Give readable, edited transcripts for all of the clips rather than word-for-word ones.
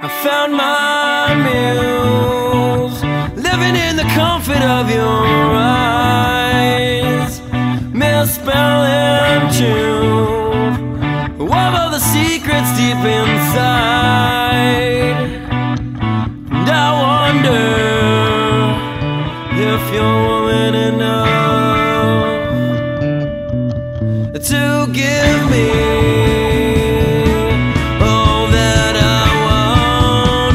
I found my muse, living in the comfort of your eyes, misspell and tune all the secrets deep inside. And I wonder if you're woman enough to give me all that I want.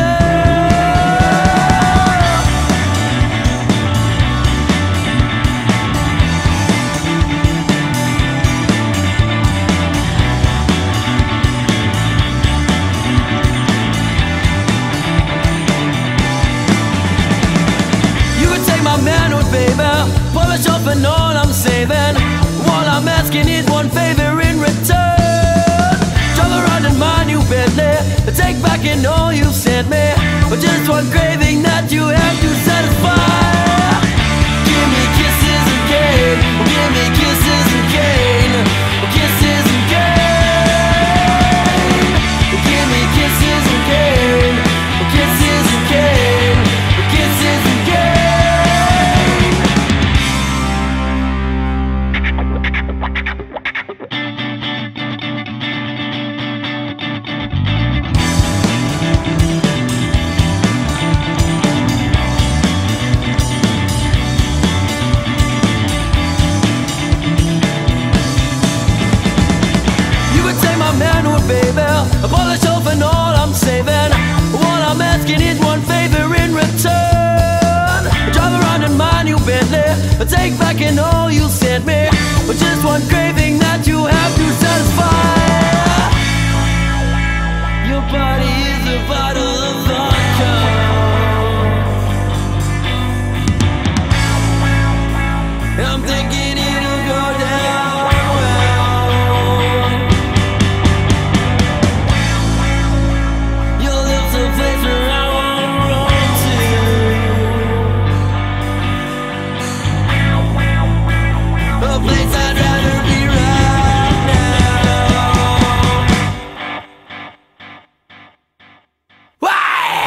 You could take my manhood, baby, polish off and all I'm saving. All I'm asking is one favor in return. Drive around in my new Bentley, take back in all you sent me, but just one craving that you have to satisfy. Give me kisses and cane, give me kisses and cane, kisses and cane. Give me kisses and cane, kisses and cane, kisses and cane. Baby, polish off and all I'm saving. All I'm asking is one favor in return. Drive around in my new Bentley, take back in all you sent me, but just one craving that you have to satisfy. Your body is a bottle of vodka. I'm thinking it'll go down. A place I'd rather be right now. Why?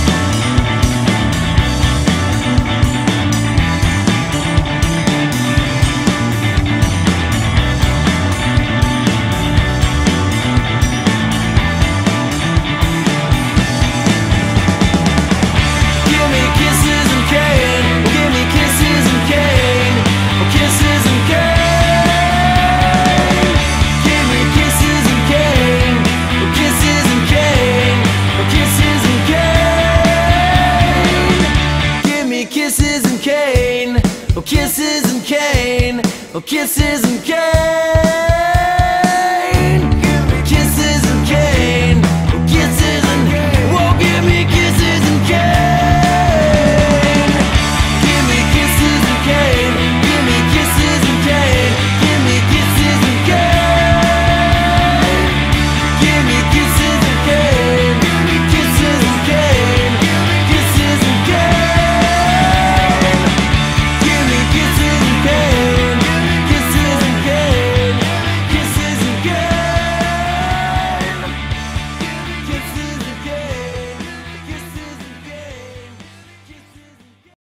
Give me kisses and cane, give me kisses and cane, kisses and cane. Give me kisses and cane, kisses and cane, kisses and cane. Give me kisses and cane, kisses and cane, kisses and cane.